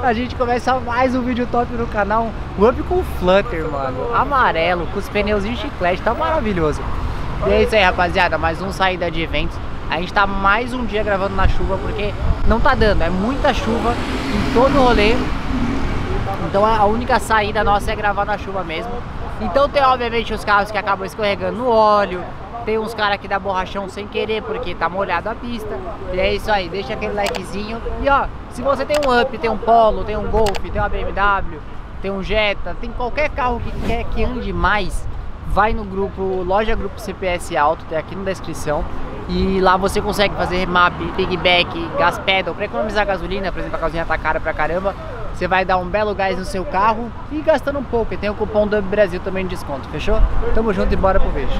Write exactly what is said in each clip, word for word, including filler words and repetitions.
A gente começa mais um vídeo top no canal. Um up com Flutter, mano. Amarelo, com os pneuzinhos chiclete, tá maravilhoso. E é isso aí, rapaziada, mais um saída de eventos. A gente tá mais um dia gravando na chuva, porque não tá dando, é muita chuva em todo o rolê. Então a única saída nossa é gravar na chuva mesmo. Então tem obviamente os carros que acabam escorregando no óleo. Tem uns caras que dá borrachão sem querer porque tá molhado a pista. E é isso aí, deixa aquele likezinho. E ó, se você tem um Up, tem um Polo, tem um Golf, tem uma B M W, tem um Jetta, tem qualquer carro que quer que ande mais, vai no grupo Loja Grupo C P S Auto, tem aqui na descrição. E lá você consegue fazer remap, piggyback, gas pedal para economizar gasolina. Por exemplo, a gasolina tá cara pra caramba. Você vai dar um belo gás no seu carro e gastando um pouco. E tem o cupom do Brasil também de desconto, fechou? Tamo junto e bora pro vídeo.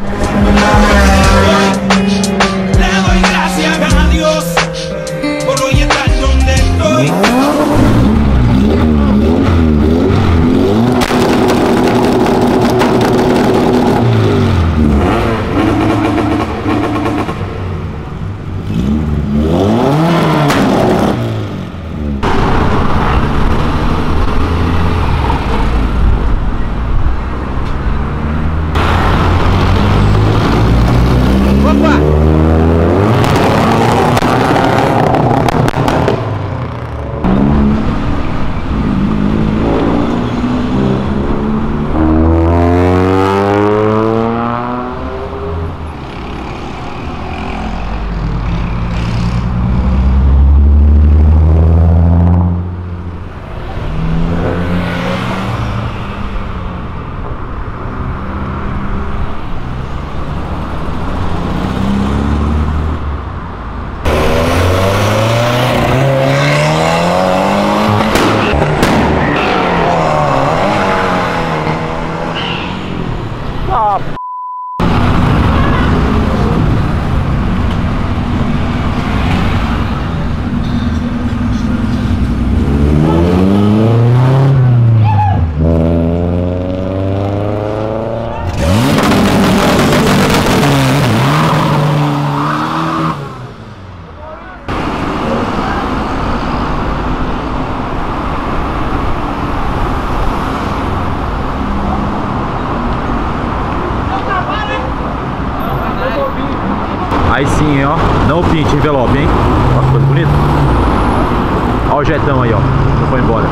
Aí sim, ó, não pinte envelope, hein? Ó que coisa bonita. Ó o jetão aí, ó, não foi embora.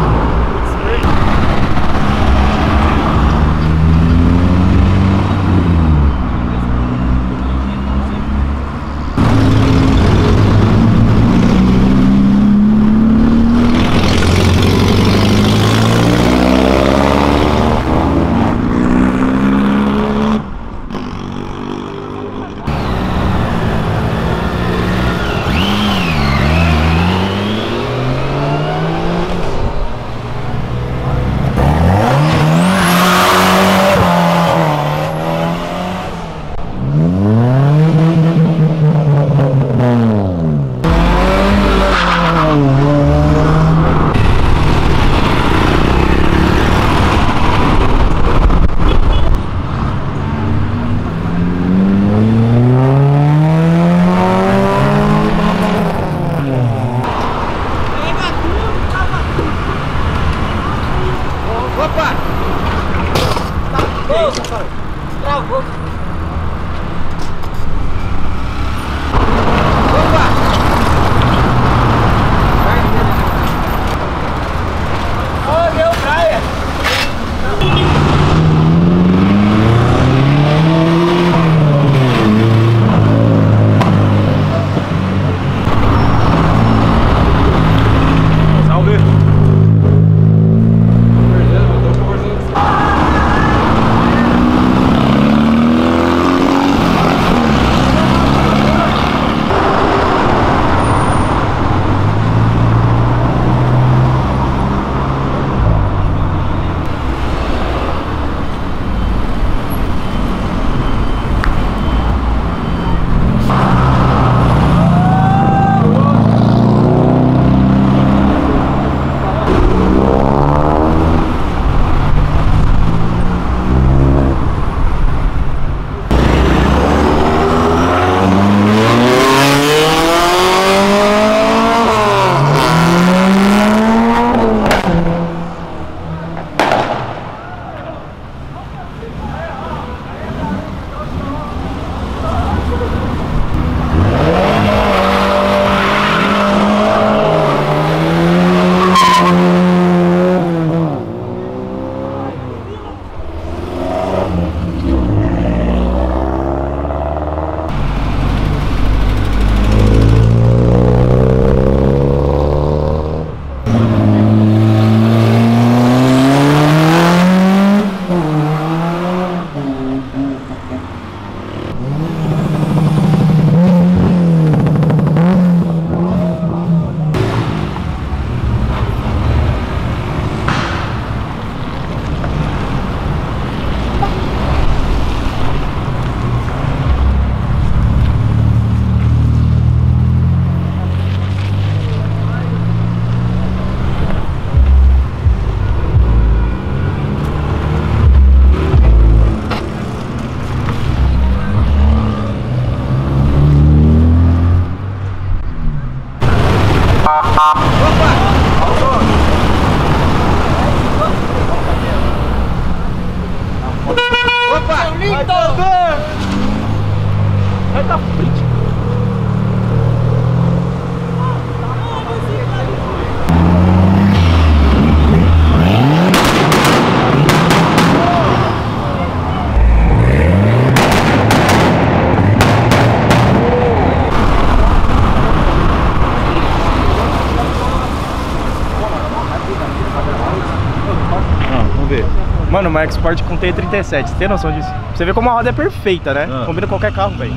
Travou. Oh, deu praia. Salve. Reta frente. Mano, uma Export com T trinta e sete, você tem noção disso? Você vê como a roda é perfeita, né? Ah. Combina qualquer carro, velho.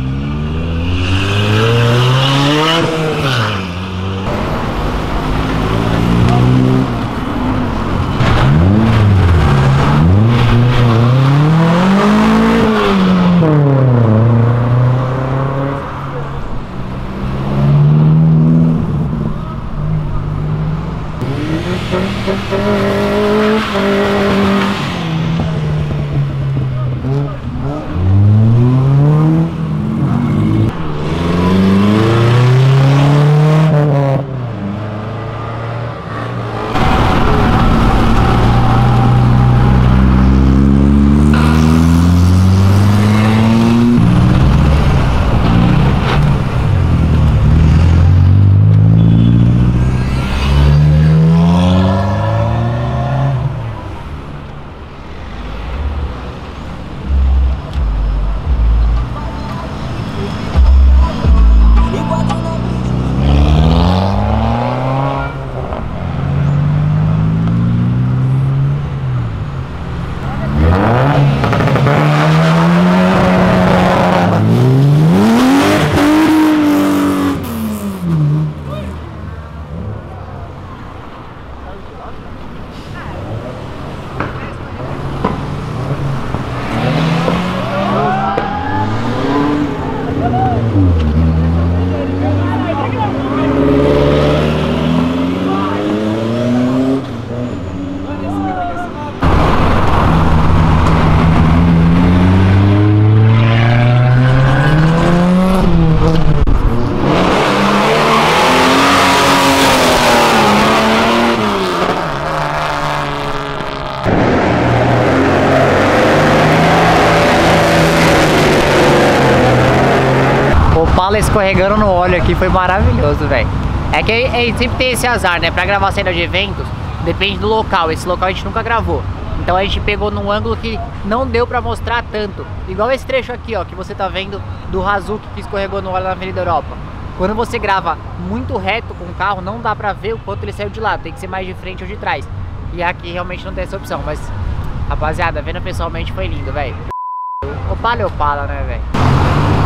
Opala escorregando no óleo aqui foi maravilhoso, velho. É que a gente sempre tem esse azar, né? Pra gravar cena de eventos, depende do local. Esse local a gente nunca gravou. Então a gente pegou num ângulo que não deu pra mostrar tanto. Igual esse trecho aqui, ó, que você tá vendo do Hazuki que escorregou no óleo na Avenida Europa. Quando você grava muito reto com o carro, não dá pra ver o quanto ele saiu de lado. Tem que ser mais de frente ou de trás. E aqui realmente não tem essa opção. Mas, rapaziada, vendo pessoalmente foi lindo, velho. Opala é Opala, né, velho?